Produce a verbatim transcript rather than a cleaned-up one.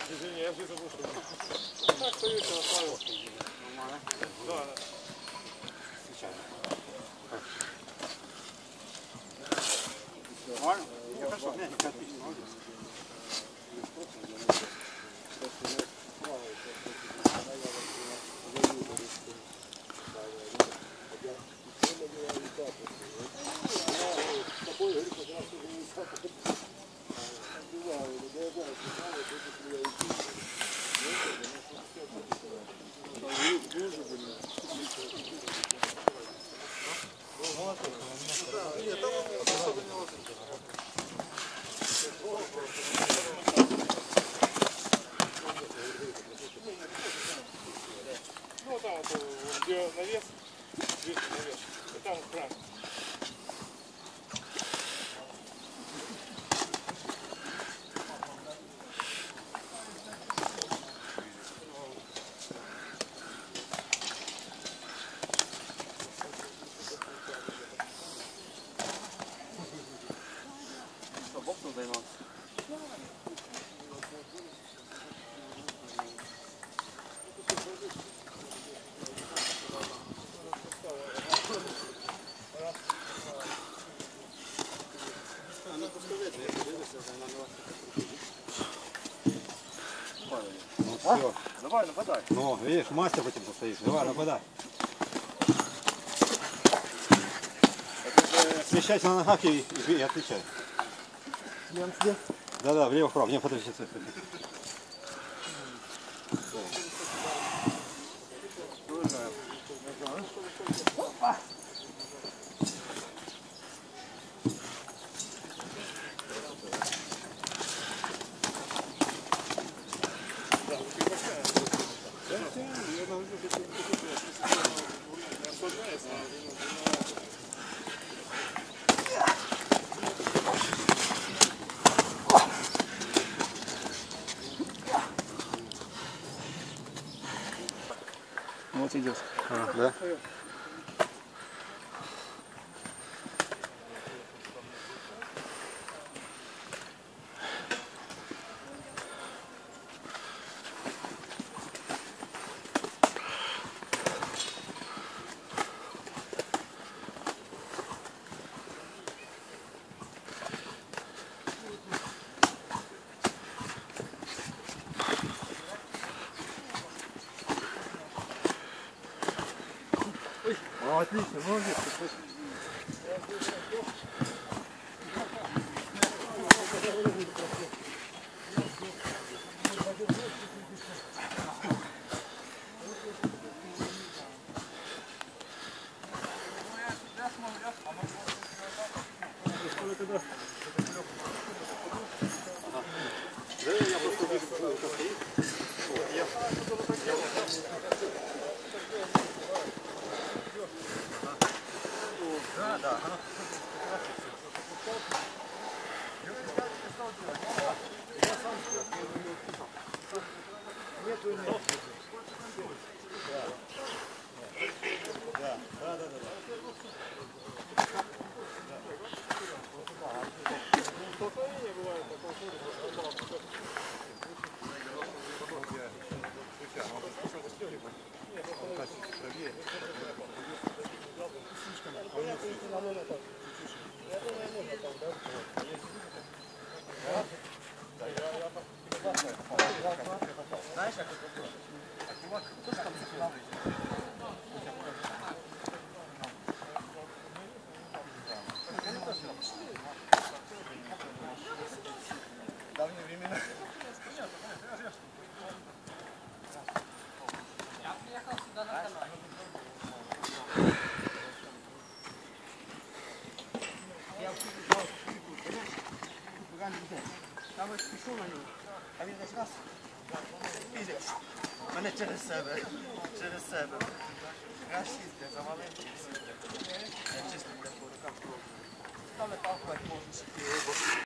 Извини, я же забыл, что... Так, стою, все, оставил. Нормально? Да, да. Случайно. Нормально? Я хорошо, нет, не отлично, молодец. Ну там вот, где навес, здесь навес, и там кран. Что, боксом займался? Ну все. Давай, нападай. Ну, видишь, мастер по тебе стоишь. Давай, нападай. Смещайся на ногах и, и, и отвечай. Да-да, влево-вправо. Не, подожди, стой, стой. Вот идет. А, да? О, отлично, молодец. Да, да. Знаешь, как это было? Кто же там захватывает? Давние времена. Я приехал сюда на канал. Я приехал там ось пішов на нього, а він десь раз, і мене через себе, через себе. Раз шість, завалив через себе. Я чисто по рукам. Там не палку, як можна.